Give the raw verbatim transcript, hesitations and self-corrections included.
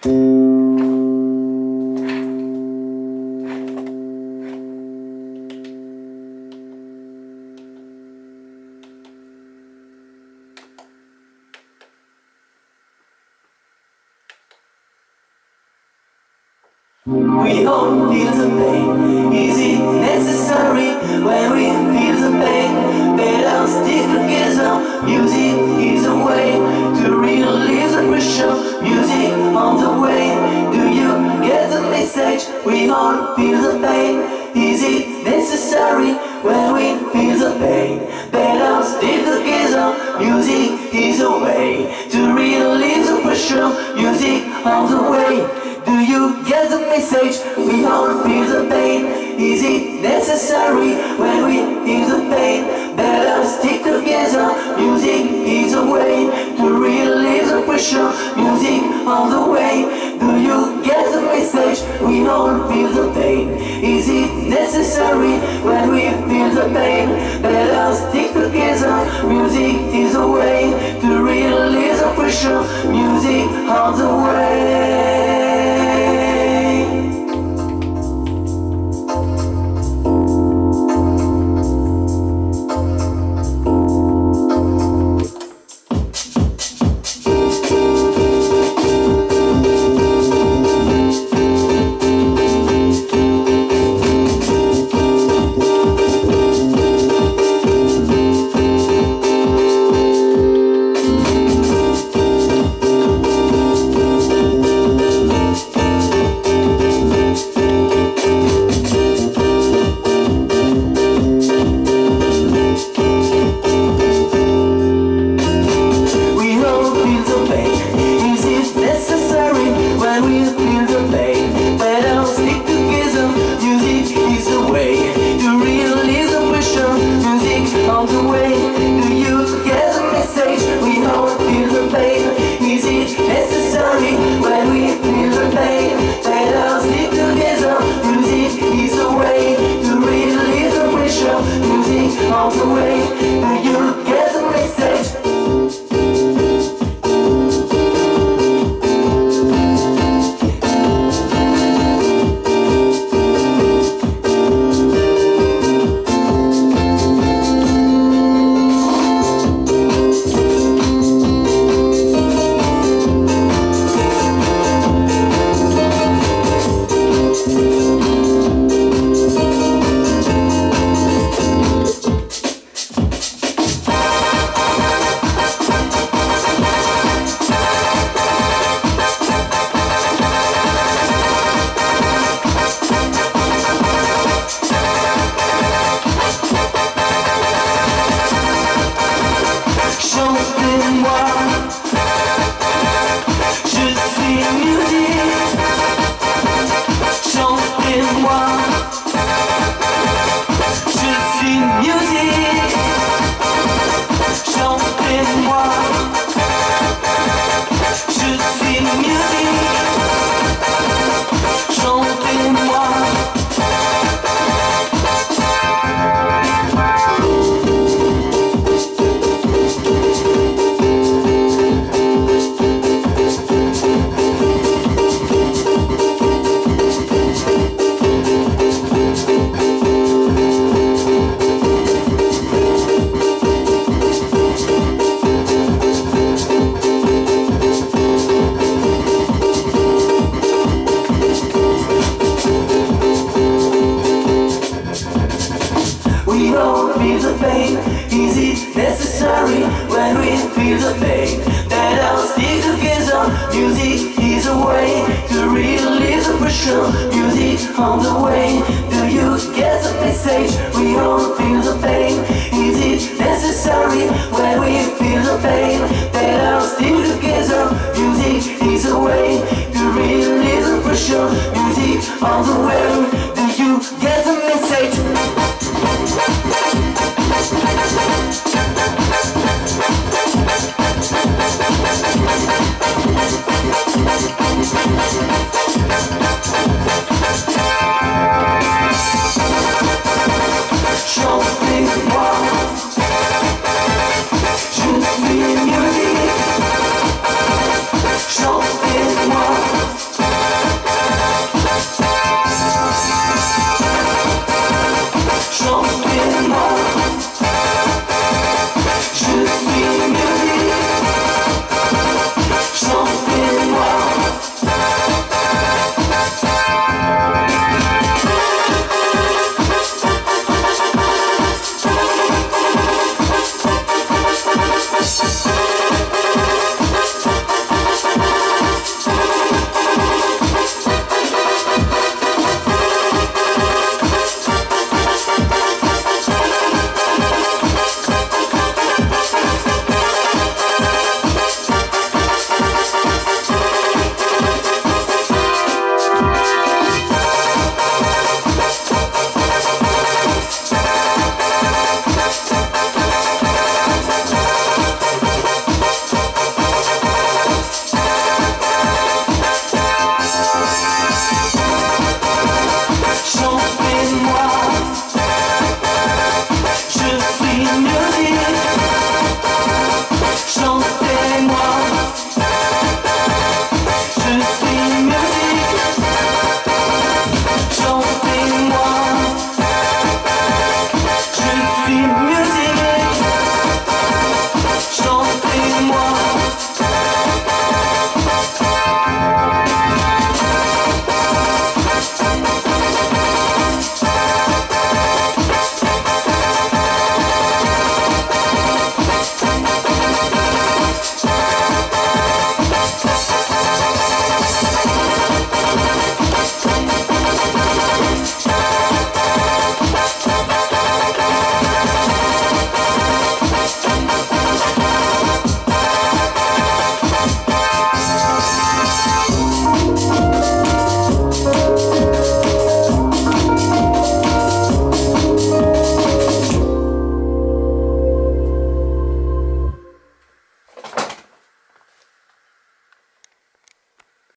We all feel the pain. Is it necessary when we feel the pain? Better stick together. Music is a way to relieve the pressure. Music on the way. Do you get the message? We all feel the pain. Is it necessary when we feel the pain? Better stick together. Music is a way to relieve the pressure. Music on the way. Do you get the message? We all feel the pain. Is it necessary when we feel the pain? Better stick together. Music is a way to relieve the pressure. Music on the way. Do you get the message? We all feel the pain. Is it necessary when we feel the pain? Better stick together. Music is a way to relieve the pressure. Music on the way. All the way, do you get the message? We all feel the pain. Is it necessary when we feel the pain? That I'll stick together. Music is a way to relieve the pressure. Music on the way. Do you get the message? We all feel the pain. Is it necessary when we feel the pain? That I'll stick together. Music is a way to relieve the pressure. Music on the way. Do you get the message? Something wrong. Je suis